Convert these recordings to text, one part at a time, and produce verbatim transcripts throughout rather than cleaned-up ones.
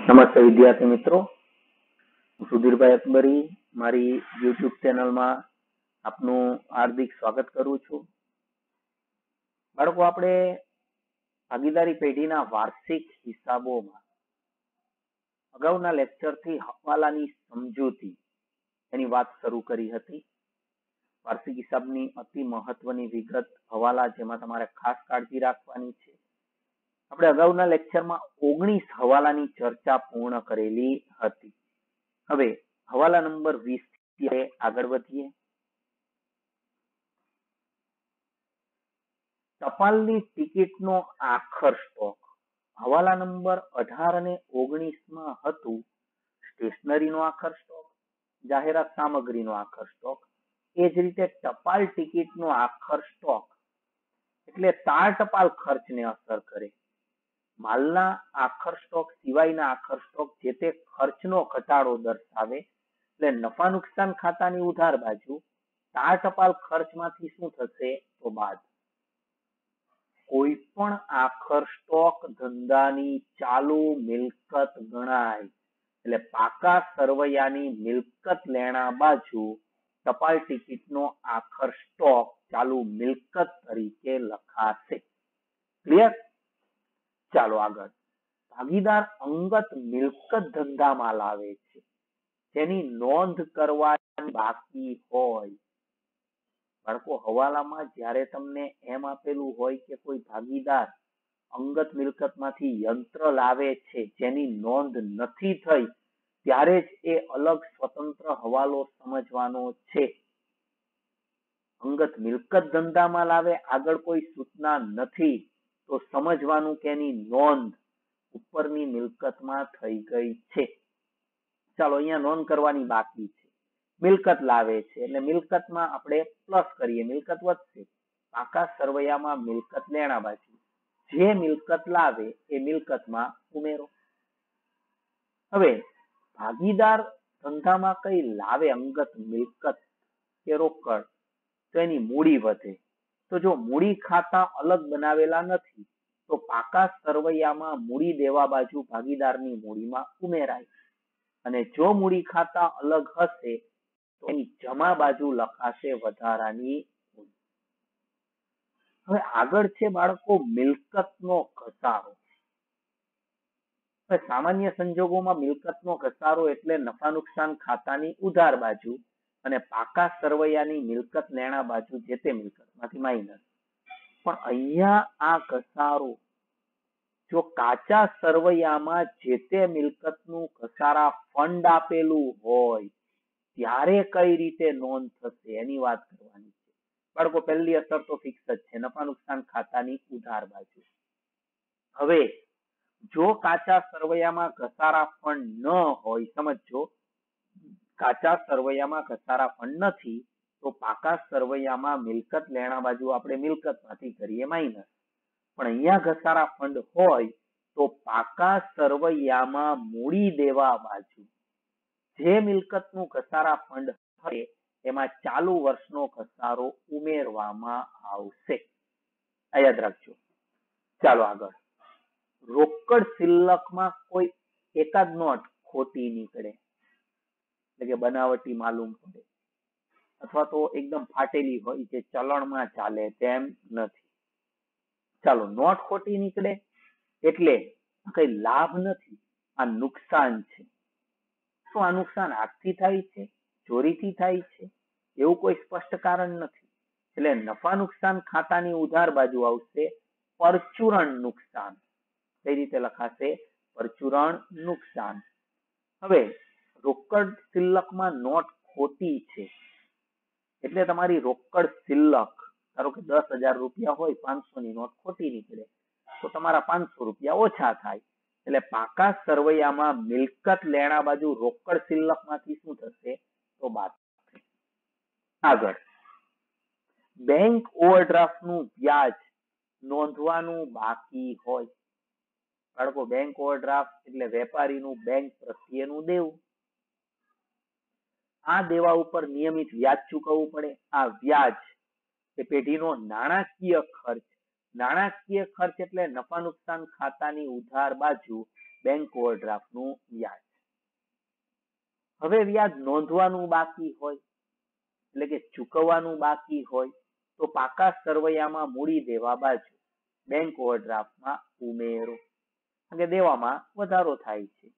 નમસ્તે વિદ્યાર્થી મિત્રો, હું સુધીરભાઈ અકબરી મારી યુટ્યુબ ચેનલમાં આપનું હાર્દિક સ્વાગત કરું છું. બાળકો, આપણે ભાગીદારી પેઢીના વાર્ષિક હિસાબોમાં અગાઉના લેક્ચરથી હવાલાની સમજૂતી એની વાત શરૂ કરી હતી. વાર્ષિક હિસાબની અતિ મહત્વની વિગત હવાલા, જેમાં તમારે ખાસ કાળજી રાખવાની છે. આપણે અગાઉના લેક્ચરમાં ઓગણીસ હવાલાની ચર્ચા પૂર્ણ કરેલી હતી. હવે હવાલા નંબર વીસ થી આગળ વધીએ. ટપાલની ટિકિટનો આખર સ્ટોક હવાલા નંબર અઢાર અને ઓગણીસ માં હતું સ્ટેશનરીનો આખર સ્ટોક, જાહેરાત સામગ્રીનો આખર સ્ટોક. એ જ રીતે ટપાલ ટિકિટનો આખર સ્ટોક એટલે તાર ટપાલ ખર્ચને અસર કરે. માલના આખર સ્ટોક સિવાયના આખર સ્ટોક જે તે ખર્ચનો ઘટાડો દર્શાવે. એટલે નફા નુકસાન ખાતાની ઉધાર બાજુ તાર ટપાલ ખર્ચમાંથી શું થશે તો બાદ. કોઈ પણ આખર સ્ટોક ધંધાની ચાલુ મિલકત ગણાય. એટલે પાકા સરવૈયાની મિલકત લેણા બાજુ ટપાલ ટિકિટનો આખર સ્ટોક ચાલુ મિલકત તરીકે લખાશે. ક્લિયર? ચાલો આગળ. ભાગીદાર અંગત મિલકત ધંધામાં લાવે છે જેની નોંધ કરવાની બાકી હોય. બાળકો, હવાલામાં જ્યારે તમને એમ આપેલું હોય કે કોઈ ભાગીદાર અંગત મિલકતમાંથી યંત્ર લાવે છે જેની નોંધ નથી થઈ, ત્યારે જ એ અલગ સ્વતંત્ર હવાલો સમજવાનો છે. અંગત મિલકત ધંધામાં લાવે, આગળ કોઈ સૂચના નથી, તો સમજવાનું કે એની નોંધ ઉપરની મિલકતમાં થઈ ગઈ છે. ચાલો, અહીંયા નોંધ કરવાની બાકી છે. મિલકત લાવે છે એટલે મિલકતમાં આપણે પ્લસ કરીએ, મિલકત વધશે. પાકા સરવૈયામાં મિલકત લેણા બાજુ જે મિલકત લાવે એ મિલકતમાં ઉમેરો. હવે ભાગીદાર ધંધામાં કઈ લાવે અંગત મિલકત કે રોકડ, તો એની મૂડી વધે. તો જો મૂડી ખાતા અલગ બનાવેલા નથી તો પાકા સરવૈયામાં મૂડી દેવા બાજુ ભાગીદારની મૂડીમાં ઉમેરાય. અને જો મૂડી ખાતા અલગ હશે તો એની જમા બાજુ લખાશે વધારાની. હવે આગળ છે બાળકો મિલકતનો ઘસારો. સામાન્ય સંજોગોમાં મિલકતનો ઘસારો એટલે નફા નુકસાન ખાતાની ઉધાર બાજુ અને પાકા સરવૈયાની મિલકત લેણા બાજુ જે તે મિલકતમાંથી માઇનસ. પણ અહીંયા આ ઘસારો જો કાચા સરવૈયામાં જે તે મિલકતનું ઘસારા ફંડ આપેલું હોય ત્યારે કઈ રીતે નોંધ થશે એની વાત કરવાની છે. બાળકો, પહેલી અસર તો ફિક્સ જ છે, નફા નુકસાન ખાતાની ઉધાર બાજુ. હવે જો કાચા સરવૈયામાં ઘસારા ફંડ ન હોય, સમજો કાચા સરવૈયામાં ઘસારા ફંડ નથી, તો પાકા સરવૈયામાં મિલકત લેણા બાજુ આપણે મિલકતમાંથી કરીએ માઇનસ. પણ અહીંયા ઘસારા ફંડ હોય તો પાકા સરવૈયામાં મૂડી દેવા બાજુ જે મિલકતનું ઘસારા ફંડ હોય એમાં ચાલુ વર્ષનો ઘસારો ઉમેરવામાં આવશે. આ યાદ રાખજો. ચાલો આગળ. રોકડ શિલ્લકમાં કોઈ એકાદ નોટ ખોટી નીકળે, એટલે કે બનાવટી માલુમ પડે, અથવા તો એકદમ ફાટેલી હોય જે ચલણમાં ચાલે તેમ નથી. ચાલો, નોટ ખોટી નીકળે એટલે કઈ લાભ નથી, આ નુકસાન છે. શું આ નુકસાન હાથથી થાય છે, ચોરીથી થાય છે? એવું કોઈ સ્પષ્ટ કારણ નથી. એટલે નફા નુકસાન ખાતાની ઉધાર બાજુ આવશે પરચુરણ નુકસાન. કઈ રીતે લખાશે? પરચુરણ નુકસાન. હવે રોકડ શિલ્લકમાં નોટ ખોટી છે એટલે તમારી રોકડ શિલ્લક, ધારો કે દસ હજાર રૂપિયા હોય, પાંચસો ની નોટ ખોટી નીકળે તો તમારા પાંચસો રૂપિયા ઓછા થાય. એટલે પાકા સરવૈયામાં મિલકત લેણા બાજુ રોકડ શિલ્લક માંથી શું થશે તો બાદ. આગળ, બેંક ઓવરડ્રાફ્ટ નું વ્યાજ નોંધવાનું બાકી હોય. બાળકો, બેંક ઓવરડ્રાફ્ટ એટલે વેપારીનું બેંક પ્રત્યેનું દેવું. આ દેવા ઉપર નિયમિત વ્યાજ ચૂકવવું પડે. આ વ્યાજ એ પેઢીનો નાણાકીય ખર્ચ. નાણાકીય ખર્ચ એટલે નફા નુકસાન ખાતાની ઉધાર બાજુ બેંક ઓવરડ્રાફ્ટ નું વ્યાજ. હવે વ્યાજ નોંધવાનું બાકી હોય એટલે કે ચૂકવવાનું બાકી હોય તો પાકા સરવૈયામાં મૂડી દેવા બાજુ બેંક ઓવરડ્રાફ્ટમાં ઉમેરો કે દેવામાં વધારો થાય છે.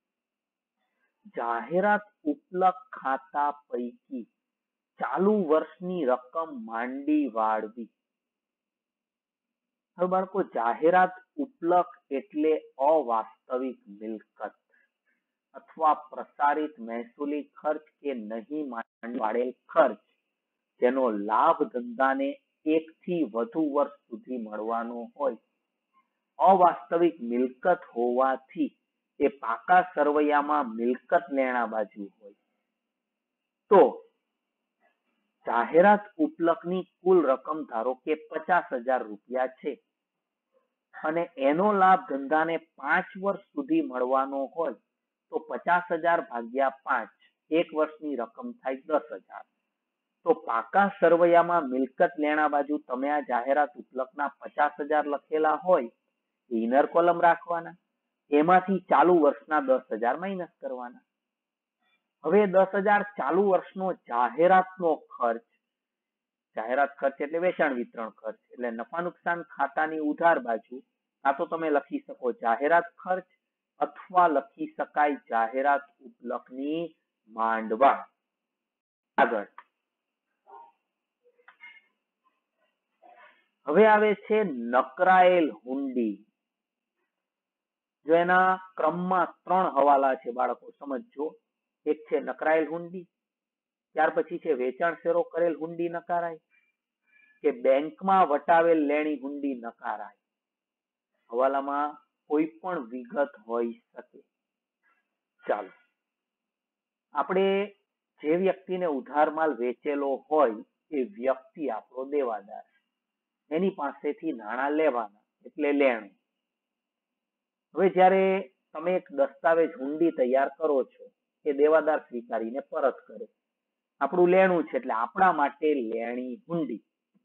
જાહેરાત ઉપલક ખાતા પૈકી ચાલુ વર્ષની રકમ માંડી વાળવી. હવે બાળકો જાહેરાત ઉપલક એટલે અવાસ્તવિક મિલકત અથવા પ્રસારિત મહેસૂલી ખર્ચ કે નહીં માંડી વાળેલ ખર્ચ જેનો લાભ ધંધાને એક થી વધુ વર્ષ સુધી મળવાનો હોય. અવાસ્તવિક મિલકત હોવાથી એ પાકા સરવૈયામાં મિલકત લેણા બાજુ હોય. તો જાહેરાત ઉપલકની કુલ રકમ ધારો કે પચાસ હજાર રૂપિયા છે અને એનો લાભ ધંધાને પાંચ વર્ષ સુધી મળવાનો હોય તો પચાસ હજાર ભાગ્યા પાંચ એક વર્ષની રકમ થાય દસ હજાર. તો પાકા સરવૈયામાં મિલકત લેણા બાજુ તમે આ જાહેરાત ઉપલકના પચાસ હજાર લખેલા હોય ઇનર કોલમ રાખવાના, એમાંથી ચાલુ વર્ષના દસ હજાર માઇનસ કરવાના. હવે દસ હજાર ચાલુ વર્ષનો જાહેરાતનો ખર્ચ, જાહેરાત ખર્ચ એટલે વેચાણ વિતરણ ખર્ચ એટલે નફા નુકસાન ખાતાની ઉધાર બાજુ આ તો તમે લખી શકો જાહેરાત ખર્ચ અથવા લખી શકાય જાહેરાત ઉપલકની માંડવા. આગળ હવે આવે છે નકરાયેલ હુંડી. જો એના ક્રમમાં ત્રણ હવાલા છે બાળકો સમજો. એક છે નકરાયેલ હુંડી, ત્યાર પછી છે વેચાણ શેરો કરેલ હુંડી નકારાય કે બેંકમાં વટાવેલ લેણી હુંડી નકારાય. હવાલામાં કોઈ પણ વિગત હોઈ શકે. ચાલો આપણે જે વ્યક્તિને ઉધાર માલ વેચેલો હોય એ વ્યક્તિ આપણો દેવાદાર, એની પાસેથી નાણાં લેવાના એટલે લેણું. હવે જયારે તમે એક દસ્તાવેજ હુંડી તૈયાર કરો છો એ દેવાદાર સ્વીકારીને પરત કરે, આપણું લેણું છે એટલે આપણા માટે લેણી હુંડી,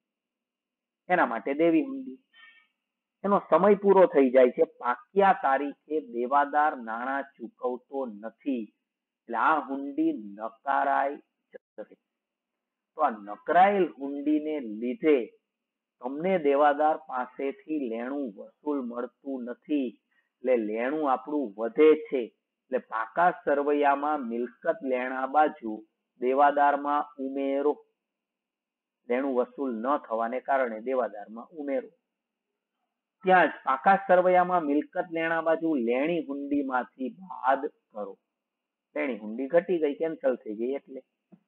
એના માટે દેવી હુંડી. એનો સમય પૂરો થઈ જાય છે, પાક્યા તારીખે દેવાદાર નાણાં ચૂકવતો નથી એટલે આ હુંડી નકારાય જશે. તો આ નકરાયેલ હુંડીને લીધે તમને દેવાદાર પાસેથી લેણું વસૂલ મળતું નથી એટલે લેણું આપણું વધે છે. એટલે પાકા સરવૈયામાં મિલકત લેણા બાજુ દેવાદારમાં ઉમેરો. લેણું વસૂલ ન થવાને કારણે દેવાદારમાં ઉમેરો. ત્યાં જ પાકા સરવૈયામાં મિલકત લેણા બાજુ લેણી હુંડી માંથી બાદ કરો. લેણી હુંડી ઘટી ગઈ, કેન્સલ થઈ ગઈ એટલે.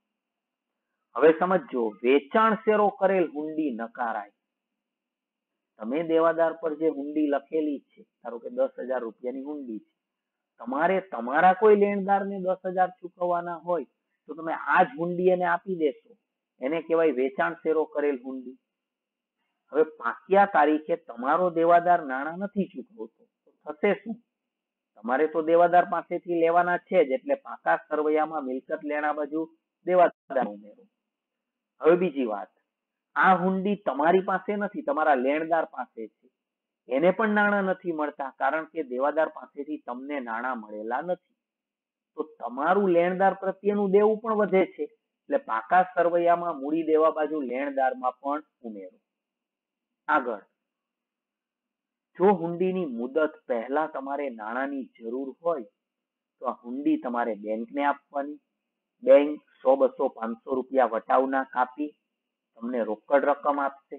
હવે સમજો વેચાણ શેરો કરેલ હુંડી નકારાય. તમે દેવાદાર પર જે હુંડી લખેલી છે, ધારો કે દસ હજાર રૂપિયાની હુંડી છે, તમારે તમારા કોઈ લેણદારને દસ હજાર ચૂકવવાના હોય તો તમે આ જ હુંડી એને આપી દેશો, એને કહેવાય વેચાણ શેરો કરેલ હુંડી. હવે પાક્યા તારીખે તમારો દેવાદાર નાણાં નથી ચૂકવતો તો થશે શું? તમારે તો દેવાદાર પાસેથી લેવાના છે જ એટલે પાકા સરવૈયામાં મિલકત લેણા બાજુ દેવાદાર ઉમેરો. હવે બીજી વાત, આ હુંડી તમારી પાસે નથી, તમારા લેણદાર પાસે છે, એને પણ નાણાં નથી મળતા કારણ કે દેવાદાર પાસેથી તમને નાણાં મળેલા નથી. તો તમારું લેણદાર પ્રત્યેનું દેવું પણ વધે છે એટલે પાકા સરવૈયામાં મૂડી દેવા બાજુ લેણદારમાં પણ ઉમેરો. આગળ, જો હુંડીની મુદત પહેલા તમારે નાણાંની જરૂર હોય તો આ હુંડી તમારે બેંકને આપવાની. બેંક સો બસો પાંચસો રૂપિયા વટાવના કાપી તમને રોકડ રકમ આપશે.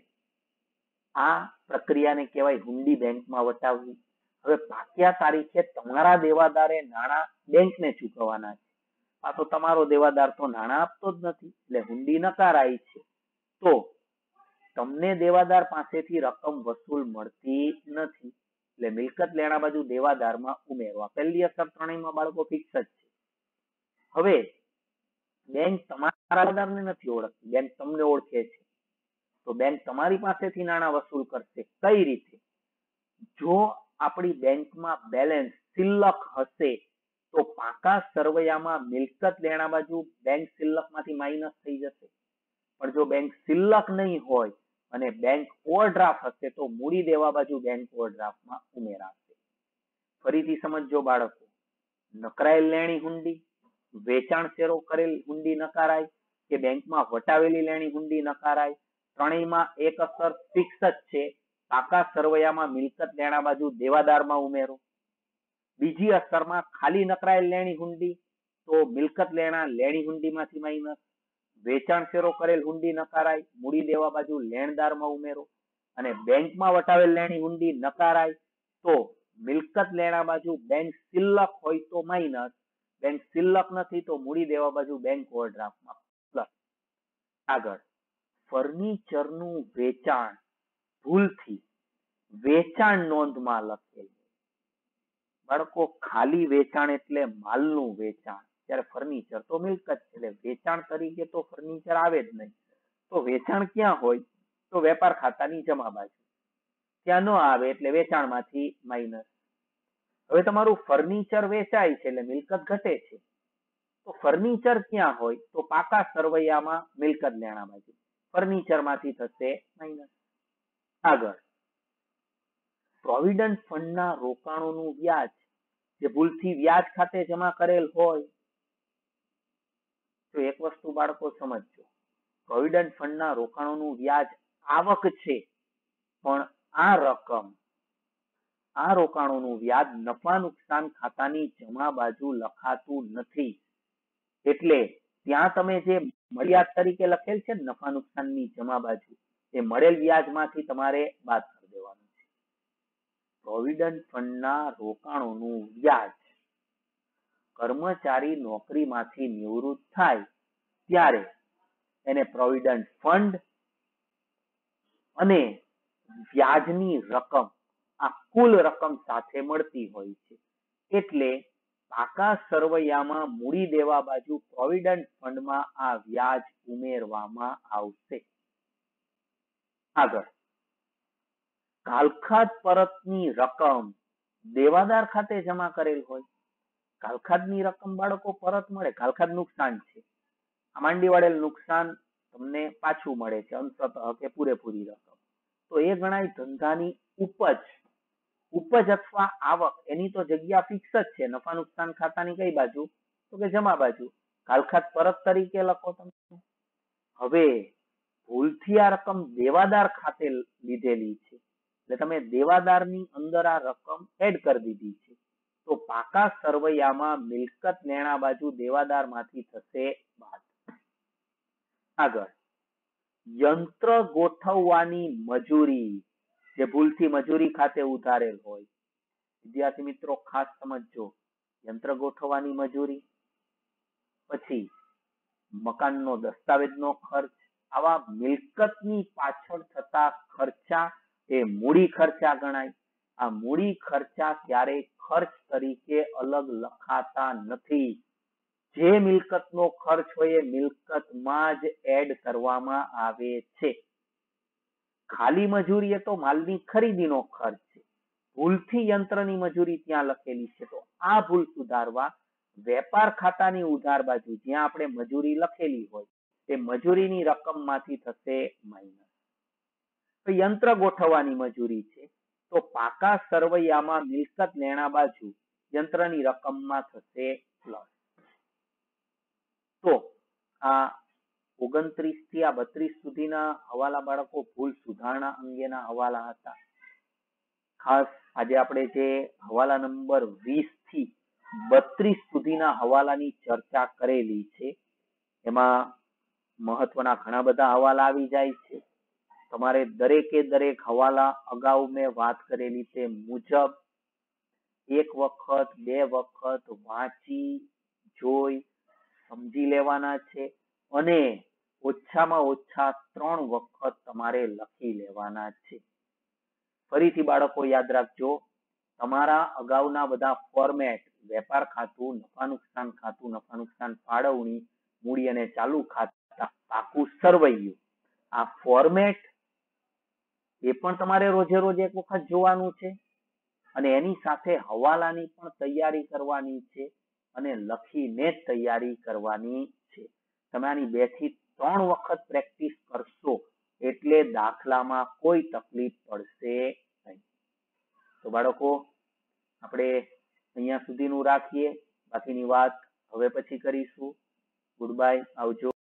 આ પ્રક્રિયાને કહેવાય હુંડી બેંકમાં વટાવવી. હવે પાક્યા તારીખે તમારા દેવાદારે નાણાં બેંકને ચૂકવવાના છે. આ તો તમારો દેવાદાર તો નાણાં આપતો જ નથી એટલે હુંડી નકારાઈ છે. તો તમને દેવાદાર પાસેથી રકમ વસૂલ મળતી નથી એટલે મિલકત લેણા બાજુ દેવાદારમાં ઉમેરવા. પહેલી અસર ત્રણેયમાં બાળકો ફિક્સ જ છે. હવે બેંક તમારા દેવાદારને નથી ઓળખતી, બેંક તમને ઓળખે છે. તો બેંક તમારી પાસેથી નાણાં વસૂલ કરશે. કઈ રીતે? જો આપણી બેંકમાં બેલેન્સ શિલ્લક હશે તો પાકા સરવૈયામાં મિલકત લેણા બાજુ બેંક શિલ્લકમાંથી માઇનસ થઈ જશે. પણ જો બેંક શિલ્લક નહીં હોય અને બેંક ઓવરડ્રાફ્ટ હશે તો મૂડી દેવા બાજુ બેંક ઓવરડ્રાફ્ટમાં ઉમેરાશે. ફરીથી સમજો બાળકો, નકરાયેલ લેણી હુંડી, વેચાણ શેરો કરેલ હુંડી નકારાય કે બેંકમાં વટાવેલી લેણી હુંડી નકારાય. ત્રણેયમાં એક અસર ફિક્સ જ છે. પાકા સરવૈયામાં મિલકત લેણા બાજુ દેવાદારમાં ઉમેરો. બીજી અસરમાં ખાલી નકરાયેલ લેણી હુંડી તો મિલકત લેણા લેણી હુંડીમાંથી માઇનસ. વેચાણ શેરો કરેલ હુંડી નકારાય, મૂડી દેવા બાજુ લેણદારમાં ઉમેરો. અને બેંકમાં વટાવેલ લેણી હુંડી નકારાય તો મિલકત લેણા બાજુ બેંક સિલ્લક હોય તો માઇનસ, બેંક સિલ્લક નથી તો મૂડી દેવા બાજુ બેંક ઓવરડ્રાફ્ટમાં પ્લસ. આગળ, ફર્નિચરનું વેચાણ ભૂલથી વેચાણ નોંધમાં લખેલ. બાળકો, ખાલી વેચાણ એટલે માલનું વેચાણ, ત્યારે ફર્નિચર તો મિલકત છે એટલે વેચાણ તરીકે તો ફર્નિચર આવે જ નહીં. તો વેચાણ ક્યાં હોય તો વેપાર ખાતાની જમા બાજુ, ત્યાં ન આવે એટલે વેચાણમાંથી માઇનસ. હવે તમારું ફર્નિચર વેચાય છે એટલે મિલકત ઘટે છે, તો ફર્નિચર ક્યાં હોય તો પાકા સરવૈયામાં મિલકત લેણા બાજુ, ફર્નિચર માંથી થશે માઇનસ. આગળ, પ્રોવિડન્ટ ફંડના રોકાણોનું વ્યાજ જે ભૂલથી વ્યાજ ખાતે જમા કરેલ હોય તો એક વસ્તુ બાળકો સમજજો, પ્રોવિડન્ટ ફંડના રોકાણોનું વ્યાજ આવક છે, પણ આ રકમ આ રોકાણોનું વ્યાજ નફા નુકસાન ખાતાની જમા બાજુ લખાતું નથી. એટલે ત્યાં તમે જે મળ્યાદ તરીકે લખેલ છે નફા નુકસાનની જમા બાજુ, એ મળેલ વ્યાજમાંથી તમારે બાદ કરી દેવાનું છે. પ્રોવિડન્ટ ફંડના રોકાણોનું વ્યાજ કર્મચારી નોકરીમાંથી નિવૃત્ત થાય ત્યારે એને પ્રોવિડન્ટ ફંડ અને વ્યાજની રકમ આ કુલ રકમ સાથે મળતી હોય છે. એટલે પાકા સરવૈયામાં મૂડી દેવા બાજુ પ્રોવિડન્ટ ફંડમાં આ વ્યાજ ઉમેરવામાં આવશે. આગળ, કાલખાદ પરતની રકમ દેવાદાર ખાતે જમા કરેલ હોય, કાલખાદની રકમ બાળકો પરત મળે, કાલખાદ નુકસાન છે, આ માંડી વાળેલ નુકસાન તમને પાછું મળે છે અંશતઃ કે પૂરેપૂરી રકમ, તો એ ગણાય ધંધાની ઉપજ. ઉપજ અથવા આવક એની તો જગ્યા ફિક્સ જ છે, નફા નુકસાન ખાતાની કઈ બાજુ તો કે જમા બાજુ, કાલખાદ પરત તરીકે લખો તમે. હવે ભૂલથી આ રકમ દેવાદાર ખાતે લીધેલી છે એટલે તમે દેવાદારની અંદર આ રકમ એડ કરી દીધી છે, તો પાકા સરવૈયામાં મિલકત લેણા બાજુ દેવાદાર માંથી થશે બાદ. આગળ, યંત્ર ગોઠવવાની મજૂરી જે ભૂલથી મજૂરી ખાતે ઉધારેલ હોય, વિદ્યાર્થી મિત્રો ખાસ સમજજો, યંત્ર ગોઠવવાની મજૂરી, પછી મકાનનો દસ્તાવેજનો ખર્ચ, આવા મિલકતની પાછળ થતા ખર્ચા એ મૂડી ખર્ચા ગણાય. આ મૂડી ખર્ચા ક્યારેય ખર્ચ તરીકે અલગ લખાતા નથી. જે મિલકતનો ખર્ચ હોય એ મિલકતમાં જ એડ કરવામાં આવે છે. ખાલી મજૂરી એ તો માલની ખરીદીનો ખર્ચ છે, ભૂલથી યંત્રની મજૂરી ત્યાં લખેલી છે, તો આ ભૂલ સુધારવા વેપાર ખાતાની ઉધાર બાજુ જ્યાં આપણે મજૂરી લખેલી હોય તે મજૂરીની રકમમાંથી થશે માઇનસ. તો યંત્ર ગોઠવવાની મજૂરી છે તો પાકા સરવૈયામાં મિલકત લેણા બાજુ યંત્રની રકમમાં થશે પ્લસ. તો આ ઓગણત્રીસ થી આ બત્રીસ સુધીના હવાલા બાળકો ભૂલ સુધારણા અંગેના હવાલા હતા. ખાસ આજે આપણે જે હવાલા નંબર વીસ થી બત્રીસ સુધીના હવાલાની ચર્ચા કરેલી છે એમાં મહત્વના ઘણા બધા હવાલા આવી જાય છે. તમારે દરેકે દરેક હવાલા અગાઉ મેં વાત કરેલી તે મુજબ એક વખત બે વખત વાંચી જોઈ સમજી લેવાના છે અને ઓછામાં ઓછા ત્રણ વખત તમારે લખી લેવાના છે. ફરીથી બાળકો યાદ રાખજો, તમારા અગાઉના બધા ફોર્મેટ વેપાર ખાતું, નફા નુકસાન ખાતું, નફા નુકસાન ફાળવણી, મૂડી અને ચાલુ ખાતા, પાકું સરવૈયું, આ ફોર્મેટ એ પણ તમારે રોજે રોજ એક વખત જોવાનું છે અને એની સાથે હવાલાની પણ તૈયારી કરવાની છે અને લખીને જ તૈયારી કરવાની છે. તમે આની બે થી ત્રણ વખત પ્રેક્ટિસ કરશો એટલે દાખલામાં કોઈ તકલીફ પડશે નહીં. તો બાળકો આપણે અહીંયા સુધીનું રાખીએ. બાકીની વાત હવે પછી કરીશું. ગુડ બાય, આવજો.